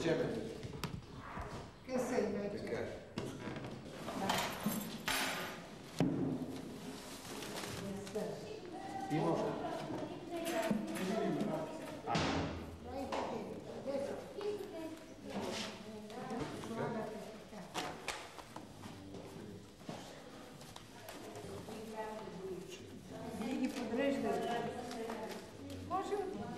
rečeme. Che sei invece? Perché? Timo? Не подреждай. Може?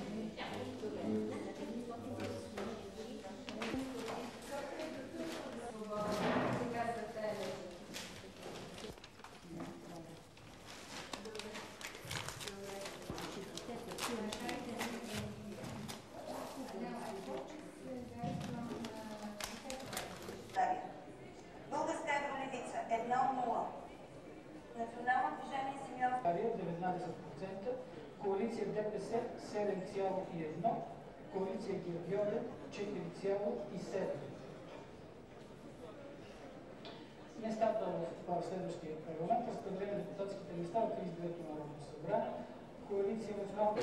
Българска евролевица 1-0. Национално движение Симеон 19%, коалиция ДПС 7,1%, коалиция Гергьовен 4,7%. Местата в следващия парламент, разпределение на депутатските места от 39-то Народно събрание, коалиция Национална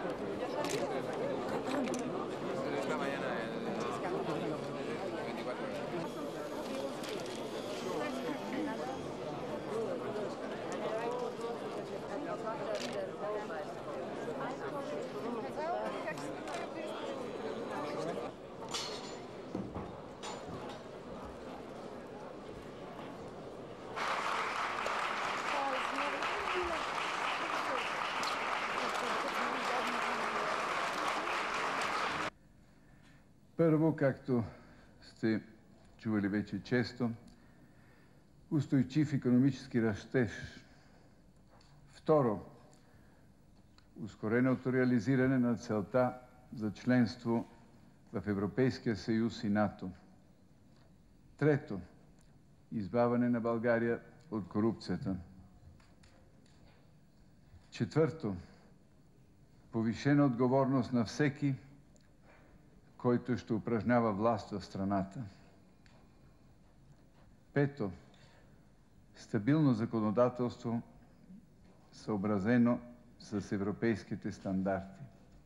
Първо, както сте чували вече често, устойчив икономически растеж. Второ, ускореното реализиране на целта за членство в Европейския съюз и НАТО. Трето, избавяне на България от корупцията. Четвърто, повишена отговорност на всеки, който ще упражнява власт в страната. Пето, стабилно законодателство, съобразено с европейските стандарти.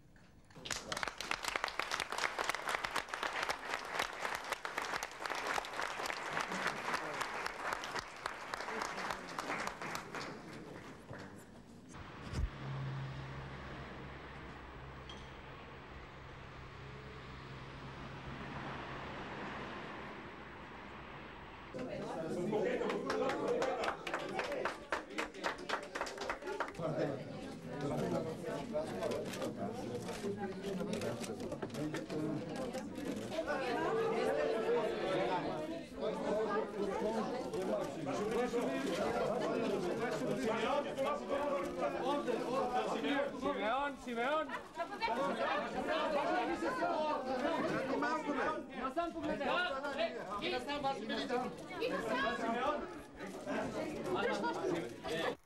Simeon! Ma sam pogledaj! Simeon!